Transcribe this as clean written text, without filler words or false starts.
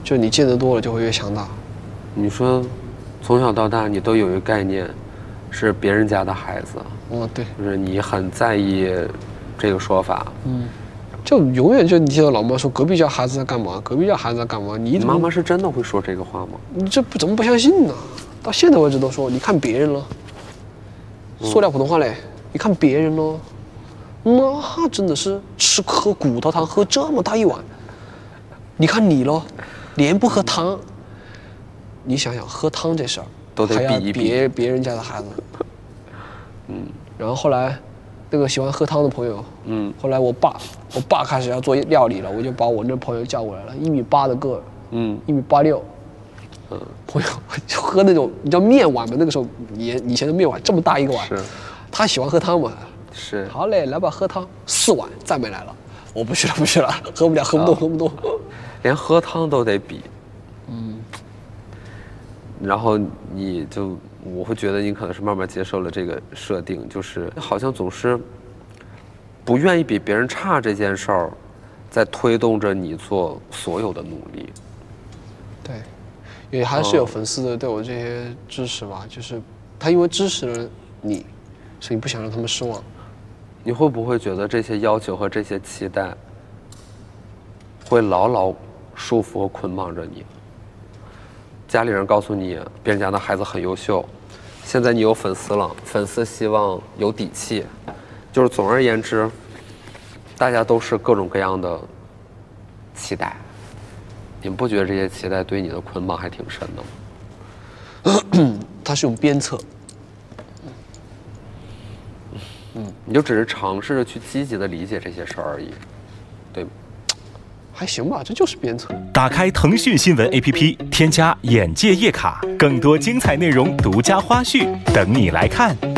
就你见得多了就会越强大。 你说，从小到大你都有一个概念，是别人家的孩子。 对， 就是你很在意这个说法。 就永远就你听到老妈说隔壁家孩子在干嘛，隔壁家孩子在干嘛，你妈妈是真的会说这个话吗？ 你这怎么不相信呢？到现在为止都说，你看别人了，塑料普通话嘞，你看别人咯，那真的是喝骨头汤喝这么大一碗，你看你咯，连不喝汤，你想想喝汤这事儿都得比一比别人家的孩子，然后后来那个喜欢喝汤的朋友，后来我爸开始要做料理了，我就把我那朋友叫过来了，1.8米的个儿，1.86米，朋友就喝那种你知道面碗吗？那个时候以前的面碗这么大一个碗，他喜欢喝汤嘛， 是好嘞，来吧喝汤，4碗再没来了，我不去了，喝不了，喝不动， 连喝汤都得比，然后我会觉得你可能是慢慢接受了这个设定，就是好像总是不愿意比别人差这件事儿，在推动着你做所有的努力。 对，也还是有粉丝的对我这些支持吧，就是他因为支持了你，所以你不想让他们失望。 你会不会觉得这些要求和这些期待会牢牢束缚和捆绑着你？家里人告诉你别人家的孩子很优秀，现在你有粉丝了，粉丝希望有底气，就是总而言之，大家都是各种各样的期待。你们不觉得这些期待对你的捆绑还挺深的吗？ 他是用鞭策， 你就只是尝试着去积极的理解这些事儿而已，对吗？ 还行吧，这就是鞭策。 打开腾讯新闻 APP， 添加眼界夜卡，更多精彩内容、独家花絮等你来看。